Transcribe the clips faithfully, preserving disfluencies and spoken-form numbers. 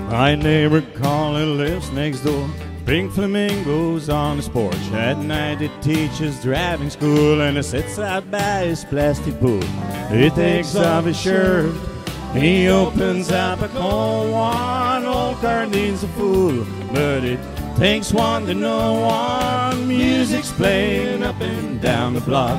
My neighbor Collie lives next door. Pink flamingos on his porch. At night he teaches driving school, and he sits out by his plastic pool. He takes off his shirt, he opens up a cold one. Old car needs a fool, but it takes one to know one. Music's playing up and down the block,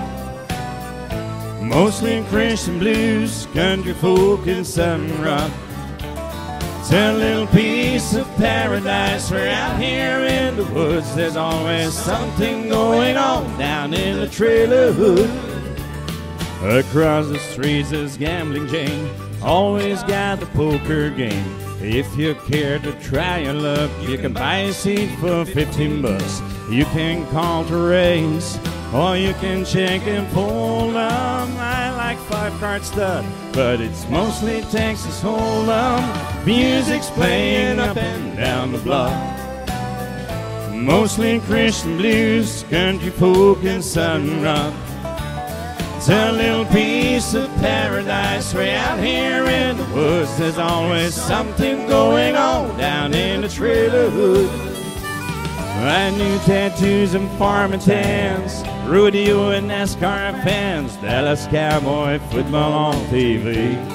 mostly Christian blues, country folk, and southern rock. It's a little piece of paradise. We're out here in the woods. There's always something going on down in the trailer hood. Across the streets there's Gambling Jane, always got the poker game. If you care to try your luck, you can buy a seat for fifteen bucks. You can call to race, or you can check and pull them. I like five-card stud, but it's mostly Texas Hold'em. Music's playing up and down the block, mostly Christian blues, country folk, and southern rock. It's a little piece of paradise. Way out here in the woods, there's always something going on down in the trailer hood. I knew tattoos and farming tans, rodeo and NASCAR fans, Dallas Cowboy football on T V.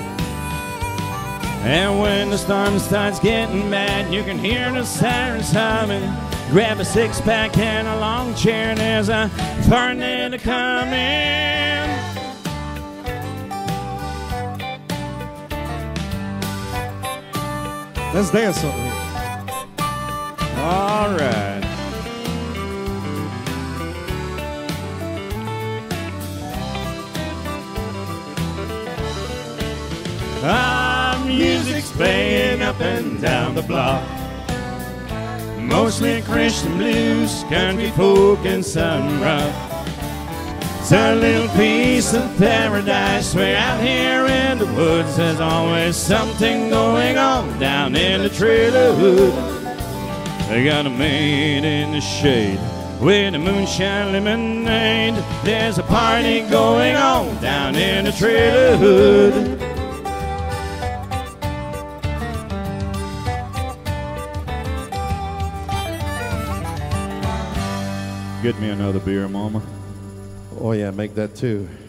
And when the storm starts getting bad, you can hear the sirens humming. Grab a six-pack and a long chair, and there's a tornado coming. Let's dance something here. All right. Ah, music's playing up and down the block, mostly Christian blues, country folk, and southern rock. It's a little piece of paradise. We're out here in the woods. There's always something going on down in the trailer hood. They got a maid in the shade with a moonshine lemonade. There's a party going on down in the trailer hood. Get me another beer, Mama. Oh yeah, make that too.